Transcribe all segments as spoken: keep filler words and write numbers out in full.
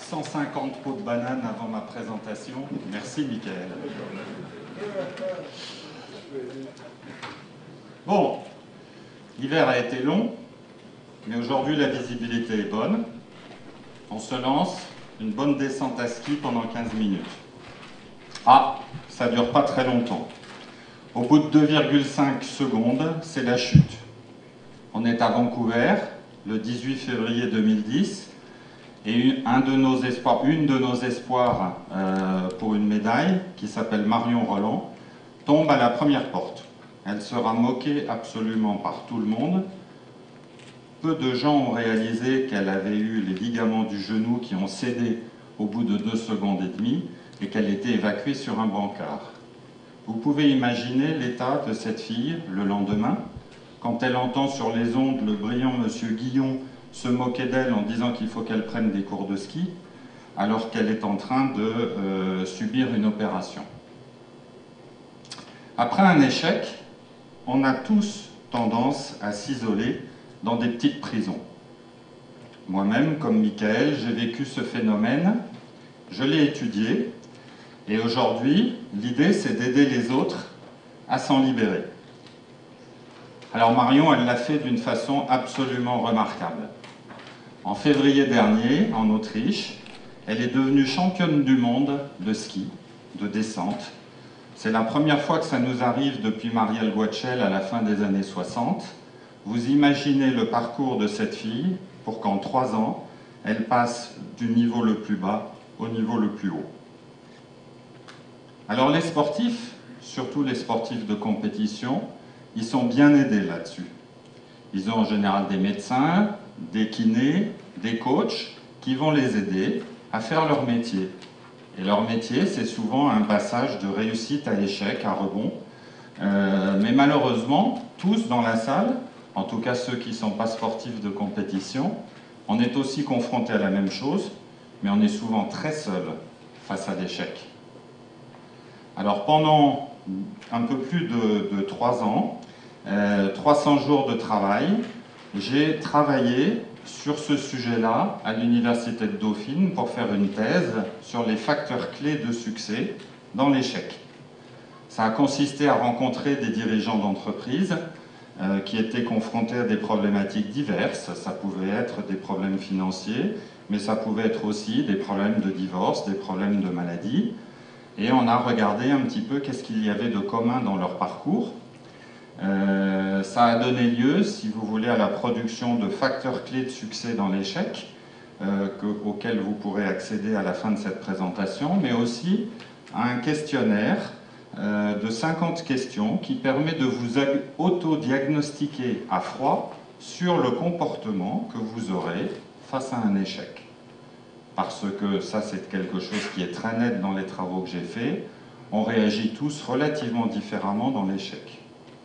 cent cinquante pots de bananes avant ma présentation. Merci, Michael. Bon, l'hiver a été long, mais aujourd'hui la visibilité est bonne. On se lance, une bonne descente à ski pendant quinze minutes. Ah, ça ne dure pas très longtemps. Au bout de deux virgule cinq secondes, c'est la chute. On est à Vancouver, le dix-huit février deux mille dix, et un de nos espoirs, une de nos espoirs euh, pour une médaille, qui s'appelle Marion Roland, tombe à la première porte. Elle sera moquée absolument par tout le monde. Peu de gens ont réalisé qu'elle avait eu les ligaments du genou qui ont cédé au bout de deux secondes et demie et qu'elle était évacuée sur un brancard. Vous pouvez imaginer l'état de cette fille le lendemain, quand elle entend sur les ondes le brillant monsieur Guillon se moquer d'elle en disant qu'il faut qu'elle prenne des cours de ski, alors qu'elle est en train de euh, subir une opération. Après un échec, on a tous tendance à s'isoler dans des petites prisons. Moi-même, comme Michael, j'ai vécu ce phénomène, je l'ai étudié, et aujourd'hui, l'idée c'est d'aider les autres à s'en libérer. Alors Marion, elle l'a fait d'une façon absolument remarquable. En février dernier, en Autriche, elle est devenue championne du monde de ski, de descente. C'est la première fois que ça nous arrive depuis Marielle Guachel à la fin des années soixante. Vous imaginez le parcours de cette fille pour qu'en trois ans, elle passe du niveau le plus bas au niveau le plus haut. Alors les sportifs, surtout les sportifs de compétition, ils sont bien aidés là-dessus. Ils ont en général des médecins, des kinés, des coachs qui vont les aider à faire leur métier. Et leur métier, c'est souvent un passage de réussite à échec, à rebond. Euh, mais malheureusement, tous dans la salle, en tout cas ceux qui ne sont pas sportifs de compétition, on est aussi confrontés à la même chose, mais on est souvent très seul face à l'échec. Alors pendant un peu plus de, de trois ans, euh, trois cents jours de travail, j'ai travaillé sur ce sujet-là à l'Université de Dauphine pour faire une thèse sur les facteurs clés de succès dans l'échec. Ça a consisté à rencontrer des dirigeants d'entreprises euh, qui étaient confrontés à des problématiques diverses. Ça pouvait être des problèmes financiers, mais ça pouvait être aussi des problèmes de divorce, des problèmes de maladie. Et on a regardé un petit peu qu'est-ce qu'il y avait de commun dans leur parcours. Euh, ça a donné lieu, si vous voulez, à la production de facteurs clés de succès dans l'échec, euh, auxquels vous pourrez accéder à la fin de cette présentation, mais aussi à un questionnaire euh, de cinquante questions qui permet de vous auto-diagnostiquer à froid sur le comportement que vous aurez face à un échec. Parce que ça, c'est quelque chose qui est très net dans les travaux que j'ai faits. On réagit tous relativement différemment dans l'échec.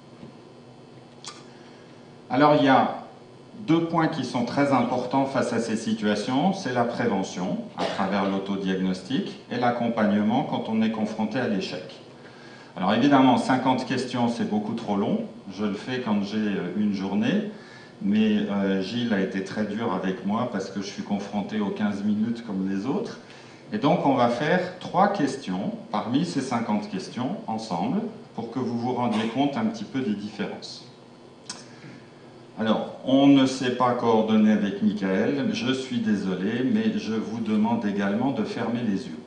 Alors, il y a deux points qui sont très importants face à ces situations. C'est la prévention, à travers l'autodiagnostic, et l'accompagnement quand on est confronté à l'échec. Alors évidemment, cinquante questions, c'est beaucoup trop long. Je le fais quand j'ai une journée. Mais euh, Gilles a été très dur avec moi parce que je suis confronté aux quinze minutes comme les autres. Et donc on va faire trois questions parmi ces cinquante questions ensemble pour que vous vous rendiez compte un petit peu des différences. Alors, on ne s'est pas coordonné avec Michael, je suis désolé, mais je vous demande également de fermer les yeux.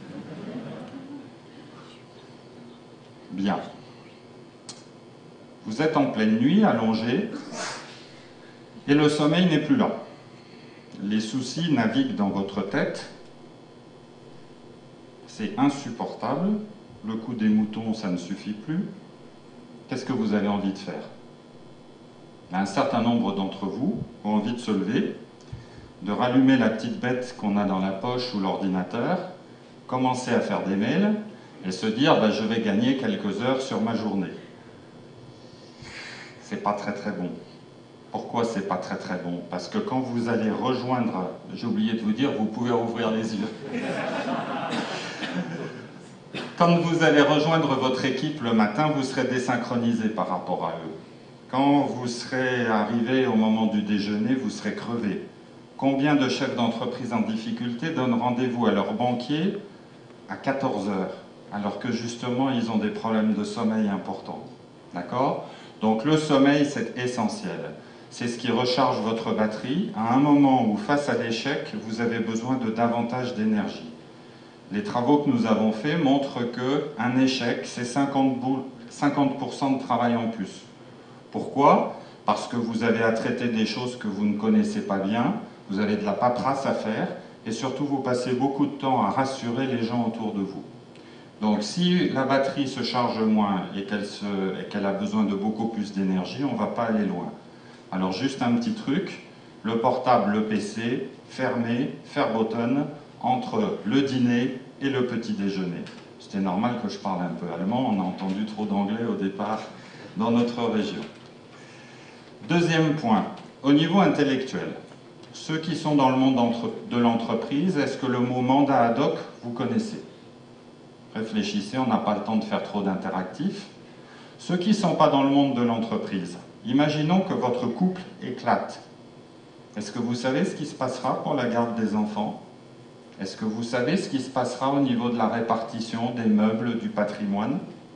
Bien. Vous êtes en pleine nuit, allongé, et le sommeil n'est plus là. Les soucis naviguent dans votre tête. C'est insupportable. Le coup des moutons, ça ne suffit plus. Qu'est-ce que vous avez envie de faire? Un certain nombre d'entre vous ont envie de se lever, de rallumer la petite bête qu'on a dans la poche ou l'ordinateur, commencer à faire des mails et se dire bah, « je vais gagner quelques heures sur ma journée ». C'est pas très très bon. Pourquoi c'est pas très très bon? Parce que quand vous allez rejoindre, j'ai oublié de vous dire, vous pouvez ouvrir les yeux. Quand vous allez rejoindre votre équipe le matin, vous serez désynchronisé par rapport à eux. Quand vous serez arrivé au moment du déjeuner, vous serez crevé. Combien de chefs d'entreprise en difficulté donnent rendez-vous à leur banquier à quatorze heures, alors que justement ils ont des problèmes de sommeil importants? D'accord? Donc le sommeil, c'est essentiel. C'est ce qui recharge votre batterie à un moment où, face à l'échec, vous avez besoin de davantage d'énergie. Les travaux que nous avons faits montrent qu'un échec, c'est cinquante pour cent de travail en plus. Pourquoi? Parce que vous avez à traiter des choses que vous ne connaissez pas bien, vous avez de la paperasse à faire, et surtout vous passez beaucoup de temps à rassurer les gens autour de vous. Donc si la batterie se charge moins et qu'elle qu'elle a besoin de beaucoup plus d'énergie, on ne va pas aller loin. Alors juste un petit truc, le portable, le P C, fermé, Verboten, entre le dîner et le petit déjeuner. C'était normal que je parle un peu allemand, on a entendu trop d'anglais au départ dans notre région. Deuxième point, au niveau intellectuel, ceux qui sont dans le monde de l'entreprise, est-ce que le mot mandat ad hoc, vous connaissez? Réfléchissez, on n'a pas le temps de faire trop d'interactifs. Ceux qui ne sont pas dans le monde de l'entreprise, imaginons que votre couple éclate. Est-ce que vous savez ce qui se passera pour la garde des enfants? Est-ce que vous savez ce qui se passera au niveau de la répartition des meubles, du patrimoine?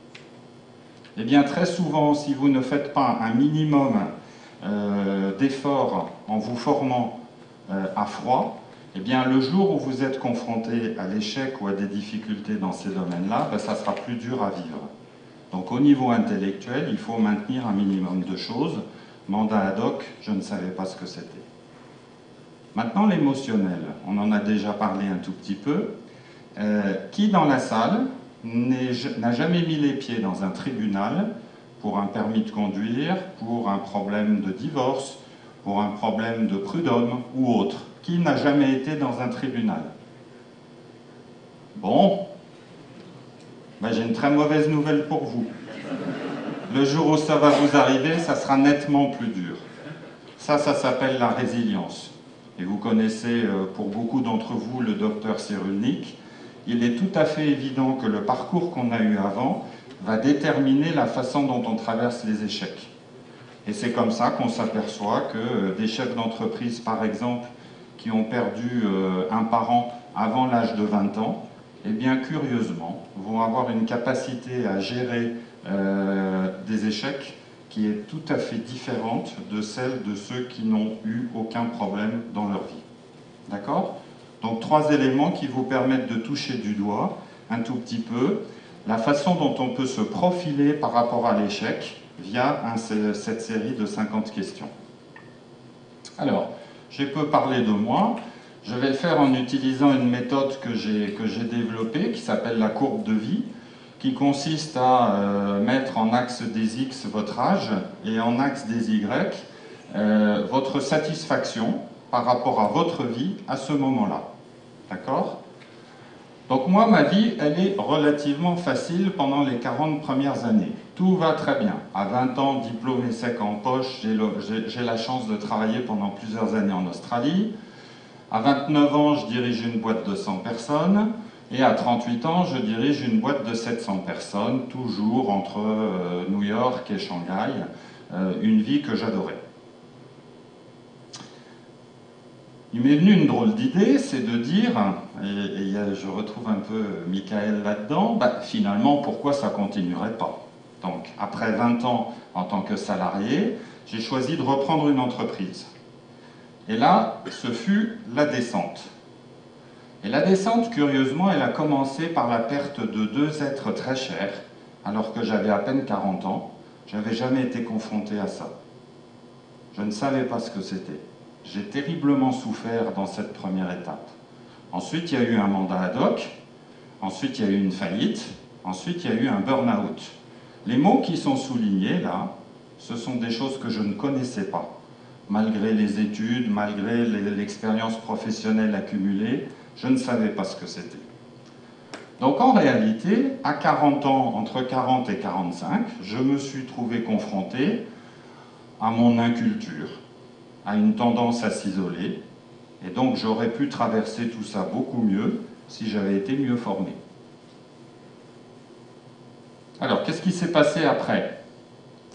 Eh bien, très souvent, si vous ne faites pas un minimum euh, d'efforts en vous formant euh, à froid, eh bien, le jour où vous êtes confronté à l'échec ou à des difficultés dans ces domaines-là, ben, ça sera plus dur à vivre. Donc, au niveau intellectuel, il faut maintenir un minimum de choses. Mandat ad hoc, je ne savais pas ce que c'était. Maintenant, l'émotionnel. On en a déjà parlé un tout petit peu. Euh, qui dans la salle n'a jamais mis les pieds dans un tribunal pour un permis de conduire, pour un problème de divorce, pour un problème de prud'homme ou autre? Qui n'a jamais été dans un tribunal? Bon, ben, j'ai une très mauvaise nouvelle pour vous. Le jour où ça va vous arriver, ça sera nettement plus dur. Ça, ça s'appelle la résilience. Et vous connaissez, pour beaucoup d'entre vous, le docteur Cyrulnik. Il est tout à fait évident que le parcours qu'on a eu avant va déterminer la façon dont on traverse les échecs. Et c'est comme ça qu'on s'aperçoit que des chefs d'entreprise, par exemple, qui ont perdu un parent avant l'âge de vingt ans, eh bien, curieusement, vont avoir une capacité à gérer euh, des échecs qui est tout à fait différente de celle de ceux qui n'ont eu aucun problème dans leur vie. D'accord? Donc, trois éléments qui vous permettent de toucher du doigt un tout petit peu la façon dont on peut se profiler par rapport à l'échec via un, cette série de cinquante questions. Alors, je peux parler de moi. Je vais le faire en utilisant une méthode que j'ai que j'ai développée qui s'appelle la courbe de vie, qui consiste à euh, mettre en axe des X votre âge et en axe des Y euh, votre satisfaction par rapport à votre vie à ce moment-là. D'accord? Donc moi, ma vie, elle est relativement facile pendant les quarante premières années. Tout va très bien. À vingt ans, diplôme et sec en poche, j'ai la chance de travailler pendant plusieurs années en Australie. À vingt-neuf ans, je dirige une boîte de cent personnes. Et à trente-huit ans, je dirige une boîte de sept cents personnes, toujours entre euh, New York et Shanghai. Euh, une vie que j'adorais. Il m'est venu une drôle d'idée, c'est de dire, et, et je retrouve un peu Michael là-dedans, bah, finalement, pourquoi ça ne continuerait pas? Donc, après vingt ans en tant que salarié, j'ai choisi de reprendre une entreprise. Et là, ce fut la descente. Et la descente, curieusement, elle a commencé par la perte de deux êtres très chers, alors que j'avais à peine quarante ans. Je n'avais jamais été confronté à ça. Je ne savais pas ce que c'était. J'ai terriblement souffert dans cette première étape. Ensuite, il y a eu un mandat ad hoc. Ensuite, il y a eu une faillite. Ensuite, il y a eu un burn-out. Les mots qui sont soulignés là, ce sont des choses que je ne connaissais pas. Malgré les études, malgré l'expérience professionnelle accumulée, je ne savais pas ce que c'était. Donc en réalité, à quarante ans, entre quarante et quarante-cinq, je me suis trouvé confronté à mon inculture, à une tendance à s'isoler, et donc j'aurais pu traverser tout ça beaucoup mieux si j'avais été mieux formé. Alors, qu'est-ce qui s'est passé après?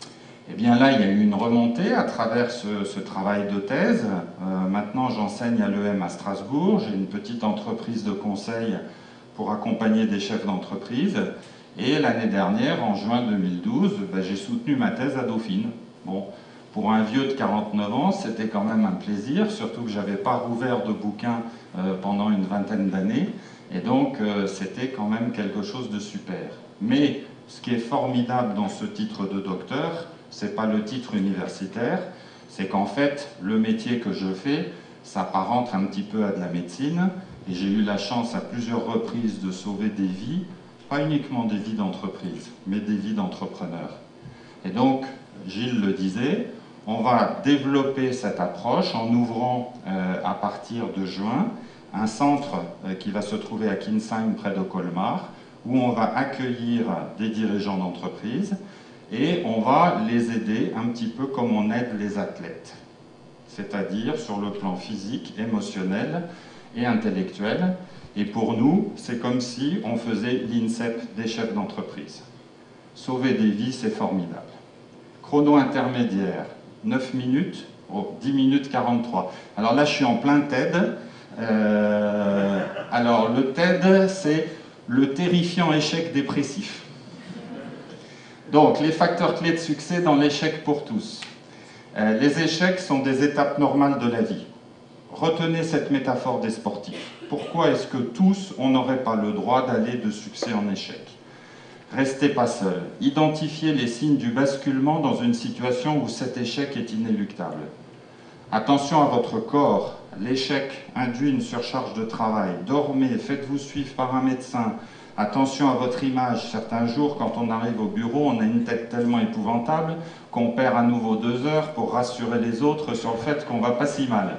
Eh bien là, il y a eu une remontée à travers ce, ce travail de thèse. Euh, maintenant, j'enseigne à l'E M à Strasbourg. J'ai une petite entreprise de conseil pour accompagner des chefs d'entreprise. Et l'année dernière, en juin deux mille douze, ben, j'ai soutenu ma thèse à Dauphine. Bon, pour un vieux de quarante-neuf ans, c'était quand même un plaisir, surtout que je n'avais pas rouvert de bouquin euh, pendant une vingtaine d'années. Et donc, euh, c'était quand même quelque chose de super. Mais ce qui est formidable dans ce titre de docteur, ce n'est pas le titre universitaire, c'est qu'en fait, le métier que je fais s'apparente un petit peu à de la médecine. Et j'ai eu la chance à plusieurs reprises de sauver des vies, pas uniquement des vies d'entreprise, mais des vies d'entrepreneurs. Et donc, Gilles le disait, on va développer cette approche en ouvrant euh, à partir de juin un centre euh, qui va se trouver à Kinsheim près de Colmar, où on va accueillir des dirigeants d'entreprise et on va les aider un petit peu comme on aide les athlètes, c'est-à-dire sur le plan physique, émotionnel et intellectuel. Et pour nous, c'est comme si on faisait l'INSEP des chefs d'entreprise. Sauver des vies, c'est formidable. Chrono intermédiaire, neuf minutes, oh, dix minutes quarante-trois. Alors là, je suis en plein TED. Euh, alors, le TED, c'est le terrifiant échec dépressif. Donc, les facteurs clés de succès dans l'échec pour tous. Euh, les échecs sont des étapes normales de la vie. Retenez cette métaphore des sportifs. Pourquoi est-ce que tous, on n'aurait pas le droit d'aller de succès en échec? Restez pas seul. Identifiez les signes du basculement dans une situation où cet échec est inéluctable. Attention à votre corps. L'échec induit une surcharge de travail. Dormez, faites-vous suivre par un médecin. Attention à votre image. Certains jours, quand on arrive au bureau, on a une tête tellement épouvantable qu'on perd à nouveau deux heures pour rassurer les autres sur le fait qu'on va pas si mal.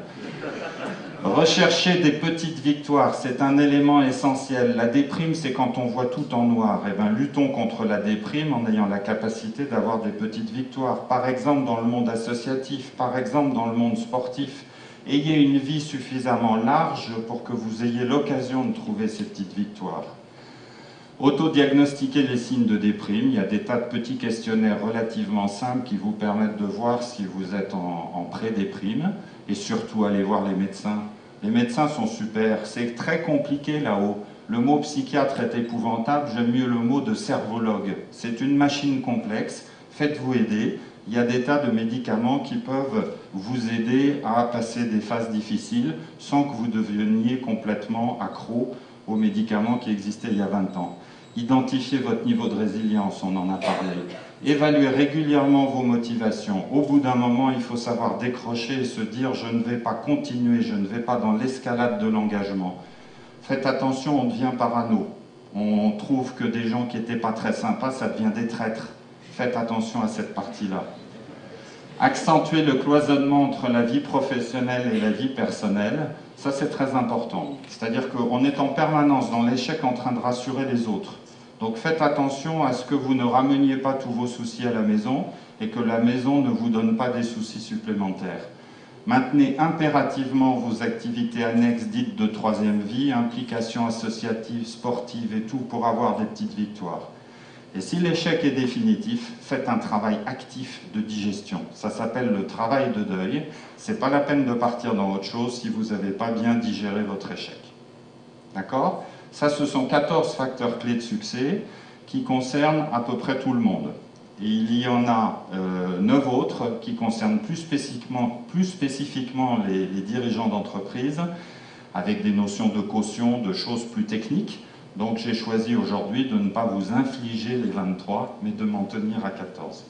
Rechercher des petites victoires, c'est un élément essentiel. La déprime, c'est quand on voit tout en noir. Eh bien, luttons contre la déprime en ayant la capacité d'avoir des petites victoires. Par exemple, dans le monde associatif, par exemple, dans le monde sportif. Ayez une vie suffisamment large pour que vous ayez l'occasion de trouver ces petites victoires. Autodiagnostiquer les signes de déprime. Il y a des tas de petits questionnaires relativement simples qui vous permettent de voir si vous êtes en, en pré-déprime. Et surtout, allez voir les médecins. Les médecins sont super. C'est très compliqué là-haut. Le mot psychiatre est épouvantable. J'aime mieux le mot de cervologue. C'est une machine complexe. Faites-vous aider. Il y a des tas de médicaments qui peuvent vous aider à passer des phases difficiles sans que vous deveniez complètement accro aux médicaments qui existaient il y a vingt ans. Identifiez votre niveau de résilience, on en a parlé. Évaluez régulièrement vos motivations. Au bout d'un moment, il faut savoir décrocher et se dire « je ne vais pas continuer, je ne vais pas dans l'escalade de l'engagement ». Faites attention, on devient parano. On trouve que des gens qui n'étaient pas très sympas, ça devient des traîtres. Faites attention à cette partie-là. Accentuer le cloisonnement entre la vie professionnelle et la vie personnelle, ça c'est très important. C'est-à-dire qu'on est en permanence dans l'échec en train de rassurer les autres. Donc faites attention à ce que vous ne rameniez pas tous vos soucis à la maison et que la maison ne vous donne pas des soucis supplémentaires. Maintenez impérativement vos activités annexes dites de troisième vie, implications associatives, sportives et tout pour avoir des petites victoires. Et si l'échec est définitif, faites un travail actif de digestion. Ça s'appelle le travail de deuil. C'est pas la peine de partir dans autre chose si vous n'avez pas bien digéré votre échec. D'accord? Ça, ce sont quatorze facteurs clés de succès qui concernent à peu près tout le monde. Et il y en a euh, neuf autres qui concernent plus spécifiquement, plus spécifiquement les, les dirigeants d'entreprise, avec des notions de caution, de choses plus techniques. Donc j'ai choisi aujourd'hui de ne pas vous infliger les vingt-trois, mais de m'en tenir à quatorze.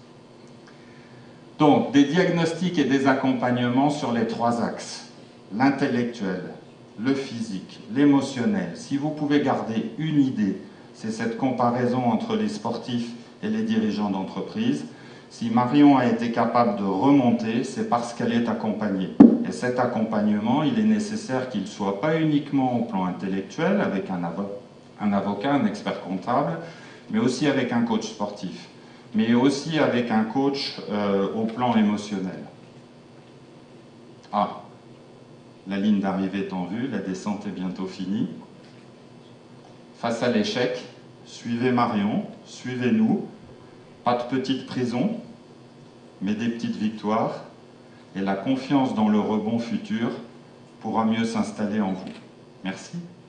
Donc, des diagnostics et des accompagnements sur les trois axes. L'intellectuel, le physique, l'émotionnel. Si vous pouvez garder une idée, c'est cette comparaison entre les sportifs et les dirigeants d'entreprise. Si Marion a été capable de remonter, c'est parce qu'elle est accompagnée. Et cet accompagnement, il est nécessaire qu'il ne soit pas uniquement au plan intellectuel, avec un avocat, un avocat, un expert comptable, mais aussi avec un coach sportif, mais aussi avec un coach euh, au plan émotionnel. Ah, la ligne d'arrivée est en vue, la descente est bientôt finie. Face à l'échec, suivez Marion, suivez-nous, pas de petite prison, mais des petites victoires, et la confiance dans le rebond futur pourra mieux s'installer en vous. Merci.